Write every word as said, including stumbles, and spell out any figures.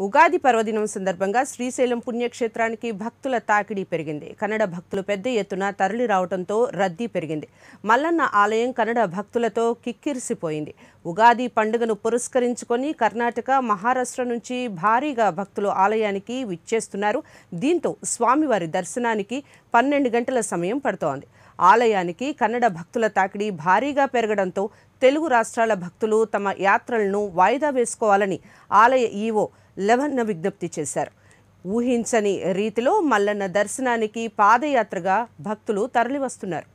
ఉగాది పర్వదినం సందర్భంగా శ్రీశైలం పుణ్యక్షేత్రానికి భక్తుల తాకిడి పెరిగింది. కన్నడ భక్తులు పెద్ద ఎత్తున తరలి రావడంతో రద్దీ పెరిగింది. మల్లన్న ఆలయం కన్నడ భక్తులతో కిక్కిరిసిపోయింది. ఉగాది పండుగను పురస్కరించుకొని కర్ణాటక, మహారాష్ట్ర నుంచి భారీగా భక్తులు ఆలయానికి విచ్చేస్తున్నారు. దీంతో స్వామివారి దర్శనానికి పన్నెండు గంటల సమయం పడుతోంది. ఆలయానికి కన్నడ భక్తుల తాకిడి భారీగా పెరగడంతో తెలుగు రాష్ట్రాల భక్తులు తమ యాత్రలను వాయిదా వేసుకోవాలని ఆలయ ఈవో లవన్న విజ్ఞప్తి చేశారు. ఊహించని రీతిలో మల్లన్న దర్శనానికి పాదయాత్రగా భక్తులు తరలివస్తున్నారు.